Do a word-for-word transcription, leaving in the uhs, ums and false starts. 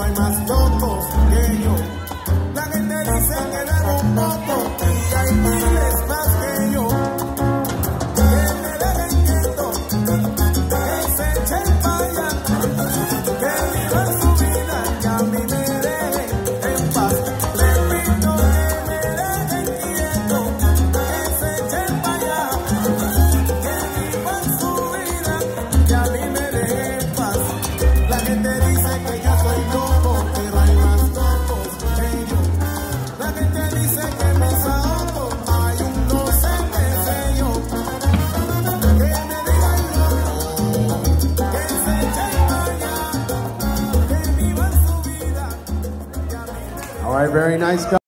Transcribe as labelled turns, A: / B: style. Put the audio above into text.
A: no hay más locos que yo. La gente dice que bebo un poco y hay miles más que yo. Que me dejen quieto, que se echen pa' allá, que vivan su vida y a mí me dejen en paz. Repito, que me dejen quieto, que se echen pa' allá, que vivan su vida y a mí me dejen en paz. La gente dice que yo soy loco, pero hay más locos que yo. La gente dice que me desahogo, hay un no sé qué sé yo. Que me digan loco, que se echen pa' allá, que vivan su vida y a mí me dejen.
B: All right, very nice.